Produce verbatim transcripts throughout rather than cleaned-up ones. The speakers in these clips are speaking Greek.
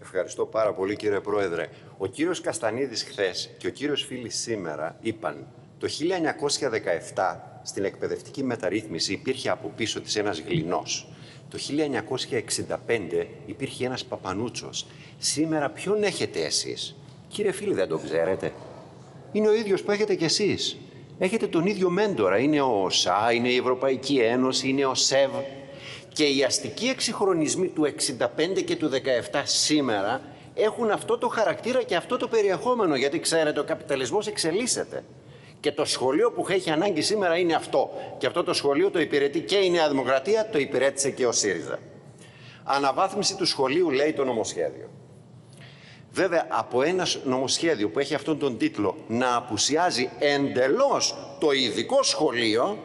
Ευχαριστώ πάρα πολύ, κύριε Πρόεδρε. Ο κύριος Καστανίδης χθες και ο κύριος Φίλης σήμερα είπαν το χίλια εννιακόσια δεκαεπτά στην εκπαιδευτική μεταρρύθμιση υπήρχε από πίσω της ένας Γλινός. Το χίλια εννιακόσια εξήντα πέντε υπήρχε ένας Παπανούτσος. Σήμερα ποιον έχετε εσείς? Κύριε Φίλη, δεν το ξέρετε? Είναι ο ίδιος που έχετε κι εσείς. Έχετε τον ίδιο μέντορα. Είναι ο ΟΣΑ, είναι η Ευρωπαϊκή Ένωση, είναι ο ΣΕΒ. Και οι αστικοί εξυγχρονισμοί του εξήντα πέντε και του δεκαεπτά σήμερα έχουν αυτό το χαρακτήρα και αυτό το περιεχόμενο. Γιατί ξέρετε, ο καπιταλισμός εξελίσσεται. Και το σχολείο που έχει ανάγκη σήμερα είναι αυτό. Και αυτό το σχολείο το υπηρετεί και η Νέα Δημοκρατία, το υπηρέτησε και ο ΣΥΡΙΖΑ. Αναβάθμιση του σχολείου, λέει το νομοσχέδιο. Βέβαια, από ένα νομοσχέδιο που έχει αυτόν τον τίτλο να απουσιάζει εντελώς το ειδικό σχολείο,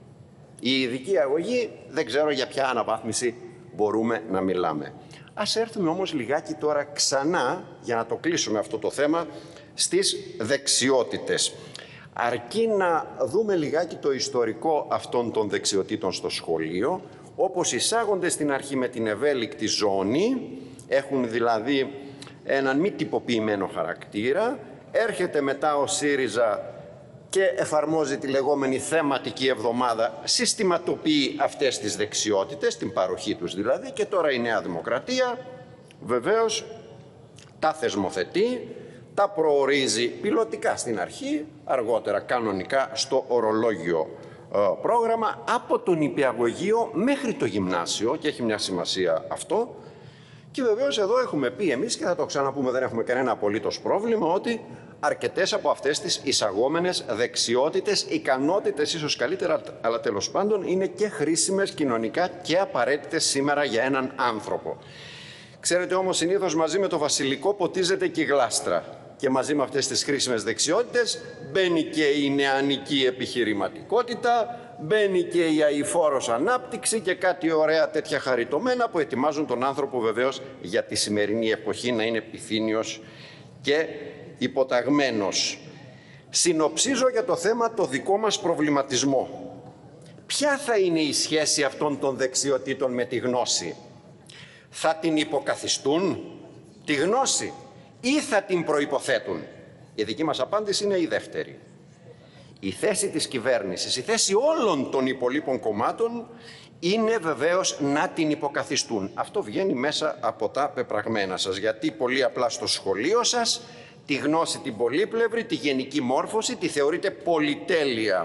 η ειδική αγωγή, δεν ξέρω για ποια αναβάθμιση μπορούμε να μιλάμε. Ας έρθουμε όμως λιγάκι τώρα ξανά, για να το κλείσουμε αυτό το θέμα, στις δεξιότητες. Αρκεί να δούμε λιγάκι το ιστορικό αυτών των δεξιοτήτων στο σχολείο, όπως εισάγονται στην αρχή με την ευέλικτη ζώνη, έχουν δηλαδή έναν μη τυποποιημένο χαρακτήρα, έρχεται μετά ο ΣΥΡΙΖΑ και εφαρμόζει τη λεγόμενη θεματική εβδομάδα, συστηματοποιεί αυτές τις δεξιότητες, την παροχή τους δηλαδή, και τώρα η Νέα Δημοκρατία βεβαίως τα θεσμοθετεί, τα προορίζει πιλωτικά στην αρχή, αργότερα κανονικά στο ορολόγιο ε, πρόγραμμα, από τον νηπιαγωγείο μέχρι το γυμνάσιο, και έχει μια σημασία αυτό. Και βεβαίως εδώ έχουμε πει εμείς, και θα το ξαναπούμε, δεν έχουμε κανένα απολύτως πρόβλημα, ότι αρκετές από αυτές τις εισαγόμενες δεξιότητες, ικανότητες ίσως καλύτερα, αλλά τέλος πάντων είναι και χρήσιμες κοινωνικά και απαραίτητες σήμερα για έναν άνθρωπο. Ξέρετε όμως, συνήθως μαζί με το βασιλικό ποτίζεται και η γλάστρα. Και μαζί με αυτές τις χρήσιμες δεξιότητες μπαίνει και η νεανική επιχειρηματικότητα, μπαίνει και η αειφόρος ανάπτυξη και κάτι ωραία τέτοια χαριτωμένα που ετοιμάζουν τον άνθρωπο βεβαίως για τη σημερινή εποχή να είναι επιθύνιος και υποταγμένος. Συνοψίζω για το θέμα το δικό μας προβληματισμό. Ποια θα είναι η σχέση αυτών των δεξιοτήτων με τη γνώση? Θα την υποκαθιστούν τη γνώση ή θα την προϋποθέτουν? Η δική μας απάντηση είναι η δεύτερη. Η θέση της κυβέρνησης, η θέση όλων των υπολείπων κομμάτων είναι βεβαίως να την υποκαθιστούν. Αυτό βγαίνει μέσα από τα πεπραγμένα σας, γιατί πολύ απλά στο σχολείο σας τη γνώση την πολύπλευρη, τη γενική μόρφωση, τη θεωρείτε πολυτέλεια.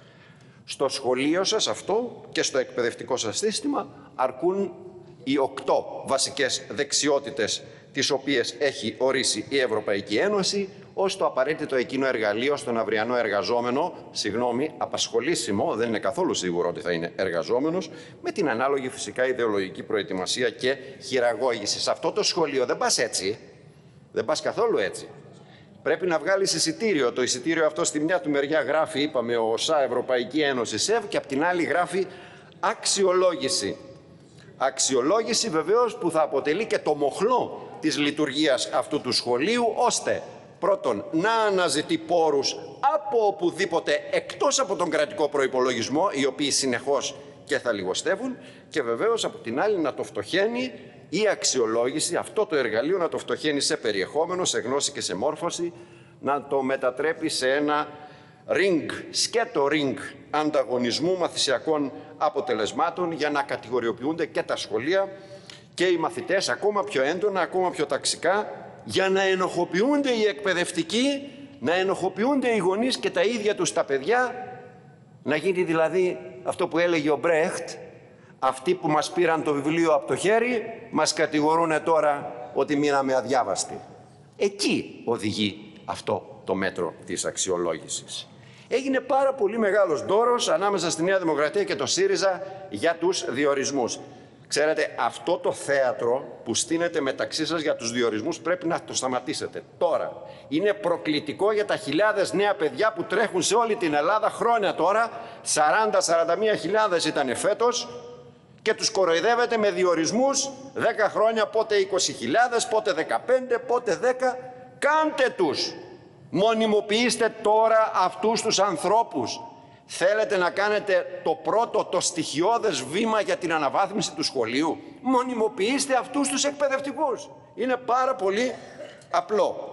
Στο σχολείο σας αυτό και στο εκπαιδευτικό σας σύστημα αρκούν οι οκτώ βασικές δεξιότητες τις οποίες έχει ορίσει η Ευρωπαϊκή Ένωση ως το απαραίτητο εκείνο εργαλείο στον αυριανό εργαζόμενο, συγγνώμη, απασχολήσιμο, δεν είναι καθόλου σίγουρο ότι θα είναι εργαζόμενος, με την ανάλογη φυσικά ιδεολογική προετοιμασία και χειραγώγηση. Σε αυτό το σχολείο δεν πας έτσι, δεν πας καθόλου έτσι. Πρέπει να βγάλεις εισιτήριο. Το εισιτήριο αυτό στη μια του μεριά γράφει, είπαμε, ο ΟΣΑ, Ευρωπαϊκή Ένωση, ΣΕΒ, και απ' την άλλη γράφει αξιολόγηση. Αξιολόγηση βεβαίως που θα αποτελεί και το μοχλό της λειτουργίας αυτού του σχολείου, ώστε πρώτον να αναζητεί πόρους από οπουδήποτε εκτός από τον κρατικό προϋπολογισμό, οι οποίοι συνεχώς και θα λιγοστεύουν, και βεβαίως από την άλλη να το φτωχαίνει η αξιολόγηση, αυτό το εργαλείο να το φτωχαίνει σε περιεχόμενο, σε γνώση και σε μόρφωση, να το μετατρέπει σε ένα ring, σκέτο ring ανταγωνισμού μαθησιακών αποτελεσμάτων, για να κατηγοριοποιούνται και τα σχολεία και οι μαθητές ακόμα πιο έντονα, ακόμα πιο ταξικά, για να ενοχοποιούνται οι εκπαιδευτικοί, να ενοχοποιούνται οι γονείς και τα ίδια τους τα παιδιά, να γίνει δηλαδή αυτό που έλεγε ο Μπρέχτ, αυτοί που μας πήραν το βιβλίο από το χέρι μας κατηγορούν τώρα ότι μείναμε αδιάβαστοι. Εκεί οδηγεί αυτό το μέτρο της αξιολόγησης. Έγινε πάρα πολύ μεγάλος ντόρος ανάμεσα στη Νέα Δημοκρατία και το ΣΥΡΙΖΑ για τους διορισμούς. Ξέρετε, αυτό το θέατρο που στείνεται μεταξύ σας για τους διορισμούς πρέπει να το σταματήσετε τώρα. Είναι προκλητικό για τα χιλιάδες νέα παιδιά που τρέχουν σε όλη την Ελλάδα χρόνια τώρα, σαράντα με σαράντα μία χιλιάδες ήταν φέτος, και τους κοροϊδεύετε με διορισμούς δέκα χρόνια, πότε είκοσι χιλιάδες, πότε δεκαπέντε, πότε δέκα. Κάντε τους! Μονιμοποιήστε τώρα αυτούς τους ανθρώπους. Θέλετε να κάνετε το πρώτο, το στοιχειώδες βήμα για την αναβάθμιση του σχολείου? Μονιμοποιήστε αυτούς τους εκπαιδευτικούς. Είναι πάρα πολύ απλό.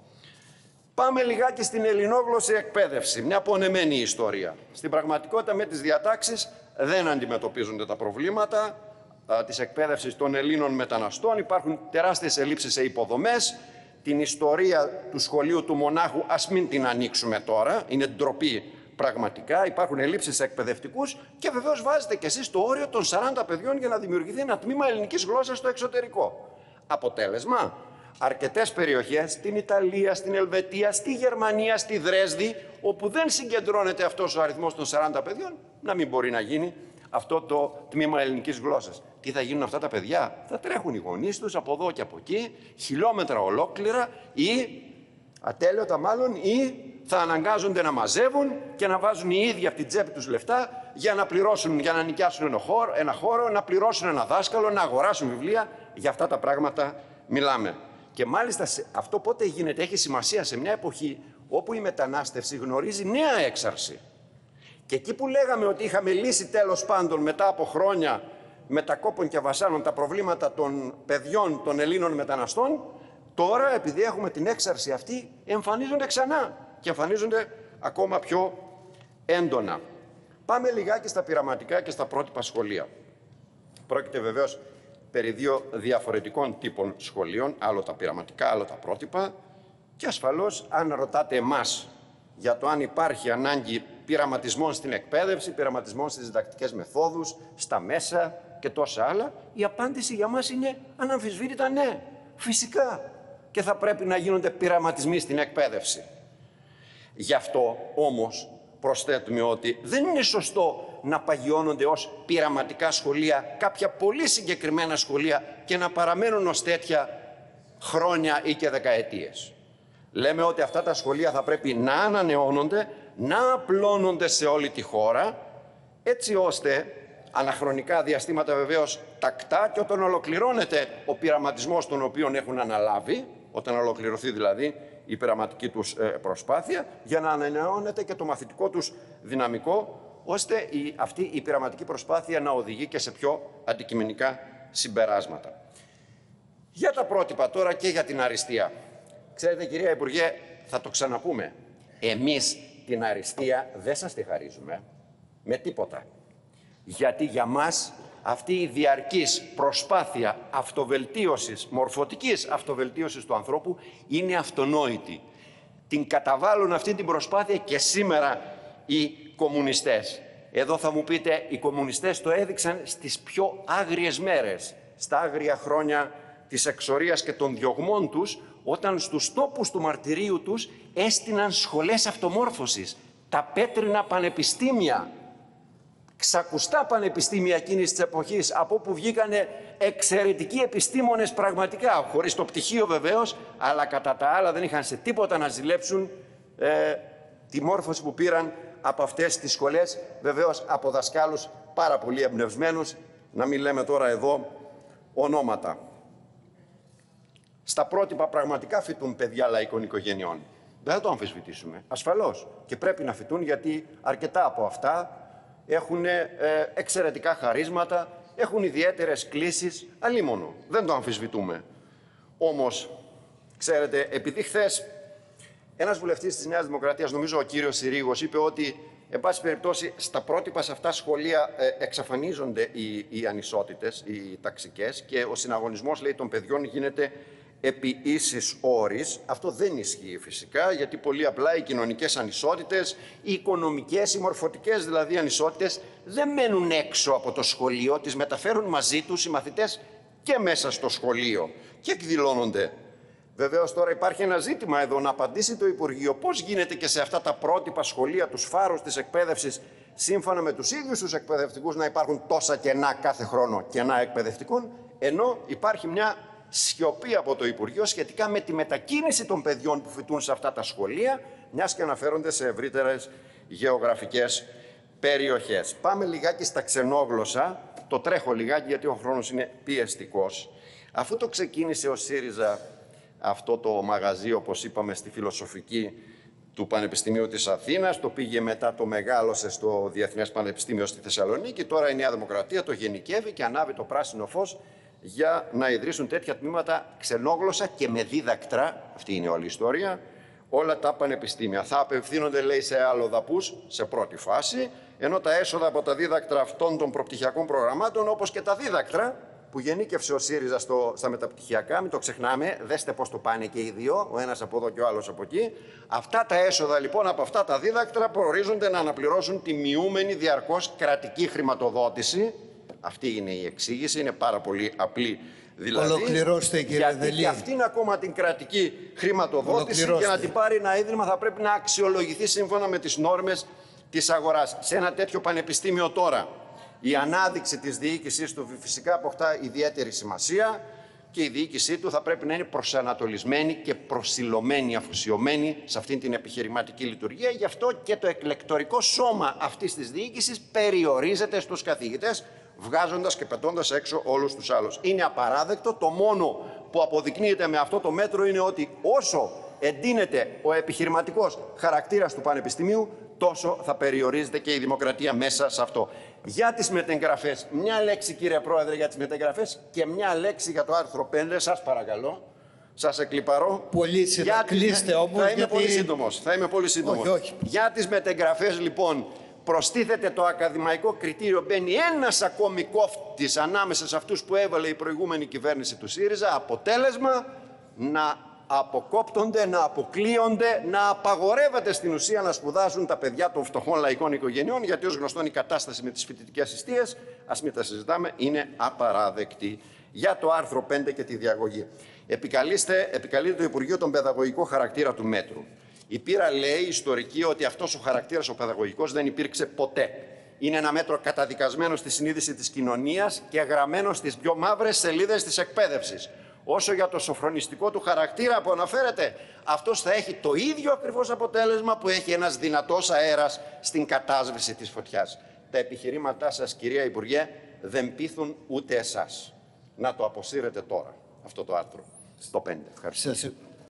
Πάμε λιγάκι στην ελληνόγλωσση εκπαίδευση, μια πονεμένη ιστορία. Στην πραγματικότητα με τις διατάξεις δεν αντιμετωπίζονται τα προβλήματα α, της εκπαίδευσης των Ελλήνων μεταναστών. Υπάρχουν τεράστιες ελλείψεις σε υποδομές. Την ιστορία του σχολείου του Μονάχου ας μην την ανοίξουμε τώρα, είναι ντροπή πραγματικά. Υπάρχουν ελλείψεις σε εκπαιδευτικούς και βεβαίως βάζετε κι εσείς το όριο των σαράντα παιδιών για να δημιουργηθεί ένα τμήμα ελληνικής γλώσσας στο εξωτερικό. Αποτέλεσμα, αρκετές περιοχές, στην Ιταλία, στην Ελβετία, στη Γερμανία, στη Δρέσδη, όπου δεν συγκεντρώνεται αυτός ο αριθμός των σαράντα παιδιών, να μην μπορεί να γίνει αυτό το τμήμα ελληνικής γλώσσας. Τι θα γίνουν αυτά τα παιδιά? Θα τρέχουν οι γονείς τους από εδώ και από εκεί, χιλιόμετρα ολόκληρα, ή ατέλειωτα μάλλον, ή θα αναγκάζονται να μαζεύουν και να βάζουν οι ίδιοι από την τσέπη τους λεφτά για να πληρώσουν, για να νοικιάσουν ένα χώρο, ένα χώρο, να πληρώσουν ένα δάσκαλο, να αγοράσουν βιβλία. Για αυτά τα πράγματα μιλάμε. Και μάλιστα αυτό πότε γίνεται? Έχει σημασία σε μια εποχή όπου η μετανάστευση γνωρίζει νέα έξαρση. Και εκεί που λέγαμε ότι είχαμε λύσει τέλος πάντων μετά από χρόνια μετακόπων και βασάνων τα προβλήματα των παιδιών των Ελλήνων μεταναστών, τώρα επειδή έχουμε την έξαρση αυτή εμφανίζονται ξανά και εμφανίζονται ακόμα πιο έντονα. Πάμε λιγάκι στα πειραματικά και στα πρότυπα σχολεία. Πρόκειται βεβαίως περί δύο διαφορετικών τύπων σχολείων, άλλο τα πειραματικά, άλλο τα πρότυπα, και ασφαλώς αν ρωτάτε εμάς για το αν υπάρχει ανάγκη πειραματισμών στην εκπαίδευση, πειραματισμών στις διδακτικές μεθόδους, στα μέσα και τόσα άλλα, η απάντηση για μας είναι αναμφισβήτητα ναι, φυσικά και θα πρέπει να γίνονται πειραματισμοί στην εκπαίδευση. Γι' αυτό όμως προσθέτουμε ότι δεν είναι σωστό να παγιώνονται ως πειραματικά σχολεία κάποια πολύ συγκεκριμένα σχολεία και να παραμένουν ως τέτοια χρόνια ή και δεκαετίες. Λέμε ότι αυτά τα σχολεία θα πρέπει να ανανεώνονται, να απλώνονται σε όλη τη χώρα, έτσι ώστε αναχρονικά διαστήματα βεβαίως τακτά και όταν ολοκληρώνεται ο πειραματισμός τον οποίο έχουν αναλάβει, όταν ολοκληρωθεί δηλαδή η πειραματική τους προσπάθεια, για να ανανεώνεται και το μαθητικό τους δυναμικό, ώστε η, αυτή η πειραματική προσπάθεια να οδηγεί και σε πιο αντικειμενικά συμπεράσματα. Για τα πρότυπα τώρα και για την αριστεία. Ξέρετε, κυρία Υπουργέ, θα το ξαναπούμε. Εμείς την αριστεία δεν σας τη χαρίζουμε με τίποτα. Γιατί για μας αυτή η διαρκής προσπάθεια αυτοβελτίωσης, μορφωτικής αυτοβελτίωσης του ανθρώπου είναι αυτονόητη. Την καταβάλουν αυτή την προσπάθεια και σήμερα οι κομμουνιστές. Εδώ θα μου πείτε, οι κομμουνιστές το έδειξαν στις πιο άγριες μέρες, στα άγρια χρόνια της εξορίας και των διωγμών τους, όταν στους τόπους του μαρτυρίου τους έστειναν σχολές αυτομόρφωσης, τα πέτρινα πανεπιστήμια, ξακουστά πανεπιστήμια εκείνης της εποχής, από όπου βγήκανε εξαιρετικοί επιστήμονες πραγματικά, χωρίς το πτυχίο βεβαίως, αλλά κατά τα άλλα δεν είχαν σε τίποτα να ζηλέψουν ε, τη μόρφωση που πήραν από αυτές τις σχολές, βεβαίως από δασκάλους πάρα πολύ εμπνευσμένους, να μην λέμε τώρα εδώ ονόματα. Στα πρότυπα πραγματικά φοιτούν παιδιά λαϊκών οικογενειών. Δεν θα το αμφισβητήσουμε. Ασφαλώς. Και πρέπει να φοιτούν, γιατί αρκετά από αυτά έχουν ε, εξαιρετικά χαρίσματα, έχουν ιδιαίτερες κλίσεις, αλίμονο. Δεν το αμφισβητούμε. Όμως, ξέρετε, επειδή χθες ένας βουλευτής της Νέας Δημοκρατίας, νομίζω ο κύριος Συρίγος, είπε ότι, εν πάση περιπτώσει, στα πρότυπα σε αυτά σχολεία ε, εξαφανίζονται οι, οι ανισότητες, οι ταξικές, και ο συναγωνισμός, λέει, των παιδιών γίνεται επί ίσης όρης. Αυτό δεν ισχύει φυσικά, γιατί πολύ απλά οι κοινωνικές ανισότητες, οι οικονομικές, οι μορφωτικές δηλαδή ανισότητες δεν μένουν έξω από το σχολείο, τις μεταφέρουν μαζί τους οι μαθητές και μέσα στο σχολείο και εκδηλώνονται. Βεβαίως τώρα υπάρχει ένα ζήτημα εδώ να απαντήσει το Υπουργείο πώς γίνεται και σε αυτά τα πρότυπα σχολεία, τους φάρους της εκπαίδευσης, σύμφωνα με τους ίδιους τους εκπαιδευτικούς, να υπάρχουν τόσα κενά κάθε χρόνο, κενά εκπαιδευτικών, ενώ υπάρχει μια σιωπή από το Υπουργείο σχετικά με τη μετακίνηση των παιδιών που φοιτούν σε αυτά τα σχολεία, μιας και αναφέρονται σε ευρύτερες γεωγραφικές περιοχές. Πάμε λιγάκι στα ξενόγλωσσα. Το τρέχω λιγάκι γιατί ο χρόνος είναι πιεστικός. Αφού το ξεκίνησε ο ΣΥΡΙΖΑ αυτό το μαγαζί, όπως είπαμε, στη φιλοσοφική του Πανεπιστημίου της Αθήνας, το πήγε μετά, το μεγάλωσε στο Διεθνές Πανεπιστήμιο στη Θεσσαλονίκη. Τώρα η Νέα Δημοκρατία το γενικεύει και ανάβει το πράσινο φως για να ιδρύσουν τέτοια τμήματα ξενόγλωσσα και με δίδακτρα, αυτή είναι όλη η ιστορία, όλα τα πανεπιστήμια. Θα απευθύνονται, λέει, σε αλλοδαπούς σε πρώτη φάση, ενώ τα έσοδα από τα δίδακτρα αυτών των προπτυχιακών προγραμμάτων, όπως και τα δίδακτρα που γενίκευσε ο ΣΥΡΙΖΑ στο, στα μεταπτυχιακά, μην το ξεχνάμε, δέστε πώς το πάνε και οι δύο, ο ένας από εδώ και ο άλλος από εκεί. Αυτά τα έσοδα λοιπόν από αυτά τα δίδακτρα προορίζονται να αναπληρώσουν τη μειούμενη διαρκώς κρατική χρηματοδότηση. Αυτή είναι η εξήγηση, είναι πάρα πολύ απλή. Δηλαδή, ολοκληρώστε, κύριε γιατί Δελή. και αυτήν ακόμα την κρατική χρηματοδότηση για να την πάρει ένα ίδρυμα θα πρέπει να αξιολογηθεί σύμφωνα με τις νόρμες της αγοράς. Σε ένα τέτοιο πανεπιστήμιο τώρα η ανάδειξη της διοίκησής του φυσικά αποκτά ιδιαίτερη σημασία και η διοίκησή του θα πρέπει να είναι προσανατολισμένη και προσιλωμένη, αφοσιωμένη σε αυτήν την επιχειρηματική λειτουργία. Γι' αυτό και το εκλεκτορικό σώμα αυτής της διοίκησης περιορίζεται στους καθηγητές, βγάζοντας και πετώντας έξω όλους τους άλλους. Είναι απαράδεκτο. Το μόνο που αποδεικνύεται με αυτό το μέτρο είναι ότι όσο εντείνεται ο επιχειρηματικός χαρακτήρας του Πανεπιστημίου, τόσο θα περιορίζεται και η δημοκρατία μέσα σε αυτό. Για τις μετεγγραφές, μια λέξη, κύριε Πρόεδρε, για τις μετεγγραφές και μια λέξη για το άρθρο πέντε, σας παρακαλώ. Σας εκλιπαρώ. Πολύ σύντομα. Κλείστε όμως. Θα είμαι γιατί... πολύ σύντομος. Θα είμαι πολύ σύντομος. Όχι, όχι. Για τις μετεγγραφές, λοιπόν, προστίθεται το ακαδημαϊκό κριτήριο. Μπαίνει ένας ακόμη κόφτης ανάμεσα σε αυτούς που έβαλε η προηγούμενη κυβέρνηση του ΣΥΡΙΖΑ. Αποτέλεσμα να αποκόπτονται, να αποκλείονται, να απαγορεύεται στην ουσία να σπουδάζουν τα παιδιά των φτωχών λαϊκών οικογενειών, γιατί ως γνωστόν η κατάσταση με τις φοιτητικές ειστείες, ας μην τα συζητάμε, είναι απαράδεκτη. Για το άρθρο πέντε και τη διαγωγή. Επικαλείστε, επικαλείται το Υπουργείο τον παιδαγωγικό χαρακτήρα του μέτρου. Η πείρα λέει ιστορική ότι αυτός ο χαρακτήρας ο παιδαγωγικός δεν υπήρξε ποτέ. Είναι ένα μέτρο καταδικασμένο στη συνείδηση της κοινωνίας και γραμμένο στις πιο μαύρες σελίδες της εκπαίδευσης. Όσο για το σοφρονιστικό του χαρακτήρα που αναφέρεται, αυτός θα έχει το ίδιο ακριβώς αποτέλεσμα που έχει ένας δυνατός αέρας στην κατάσβεση της φωτιάς. Τα επιχειρήματά σας, κυρία Υπουργέ, δεν πείθουν ούτε εσάς. Να το αποσύρετε τώρα, αυτό το άρθρο, στο πέντε. Ευχαριστώ.